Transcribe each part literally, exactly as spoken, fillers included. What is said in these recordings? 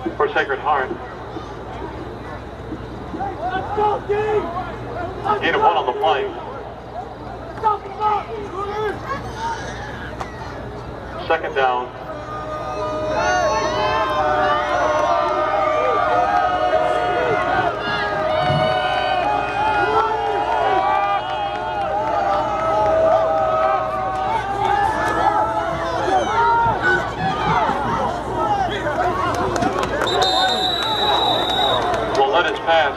for Sacred Heart. Gain of one on the play. Second down. Lauletta's pass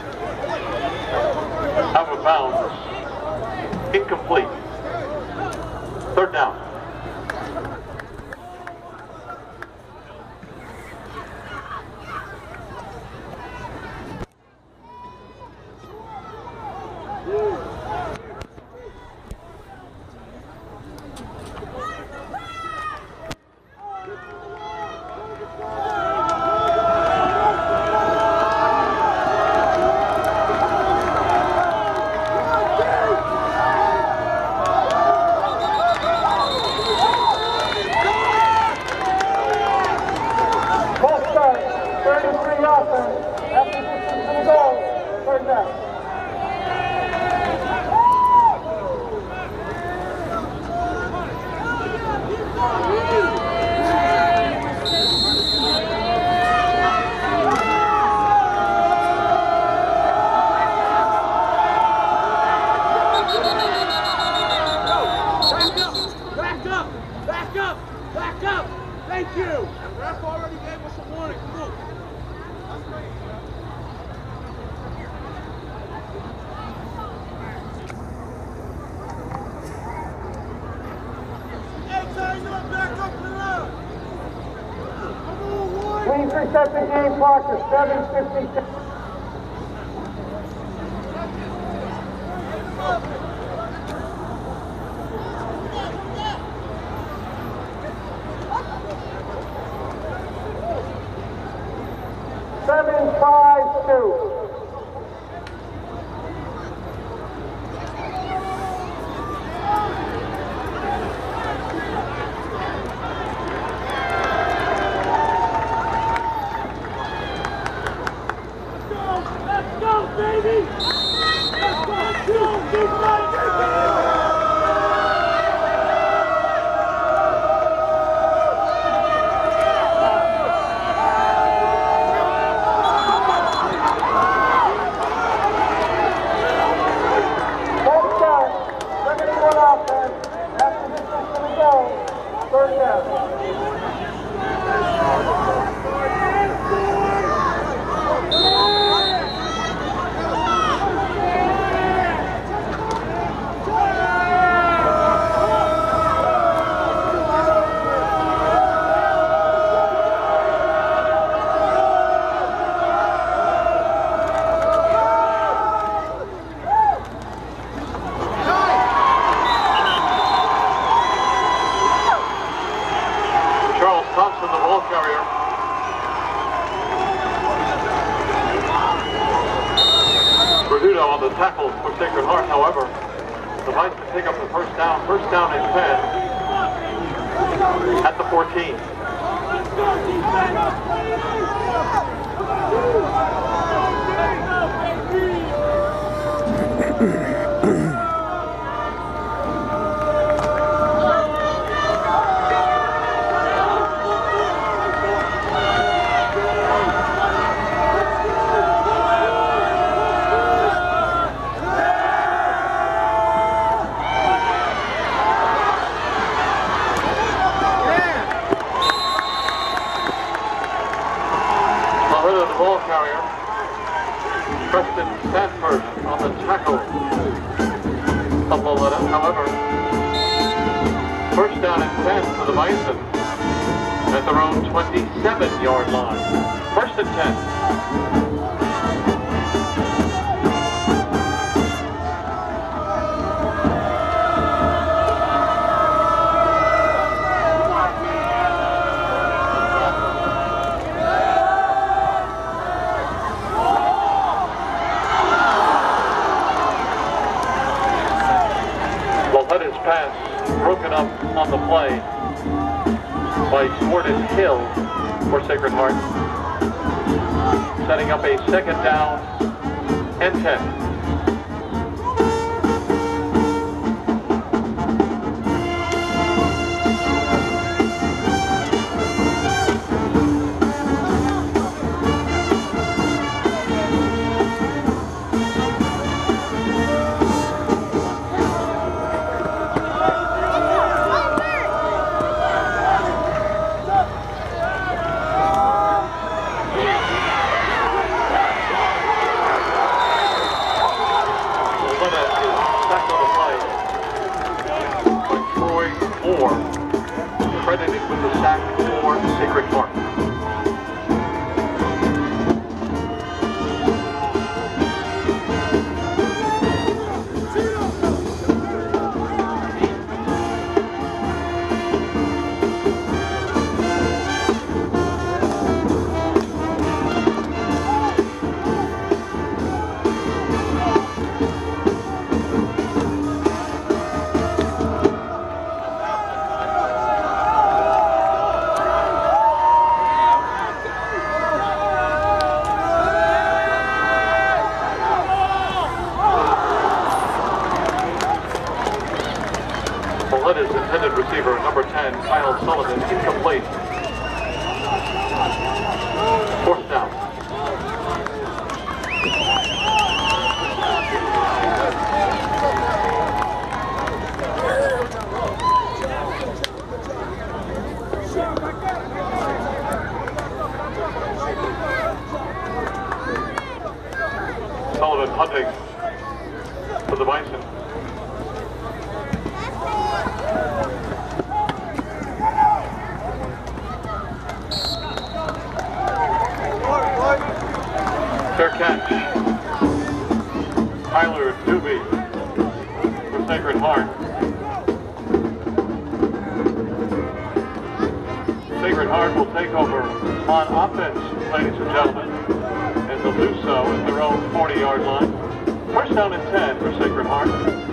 out of bounds. Incomplete. Third down. twenty-three second game clock to seven fifty-six. seven five two. Thompson, the ball carrier. Berdudo on the tackle for Sacred Heart, however. The Bison pick up the first down. First down and ten at the fourteen. The ball carrier, Preston Sanford on the tackle of Lauletta. However, first down and ten for the Bison at their own twenty-seven yard line. First and ten. Pass broken up on the play by Swartis Hill for Sacred Heart. setting up a second down and ten. Credited with the sack for Sacred Heart. Lauletta's intended receiver, number ten, Kyle Sullivan, incomplete. Fourth down. Sullivan hunting for the Bison. Fair catch. Tyler Doobie for Sacred Heart. Sacred Heart will take over on offense, ladies and gentlemen, and they'll do so at their own forty-yard line. First down and ten for Sacred Heart.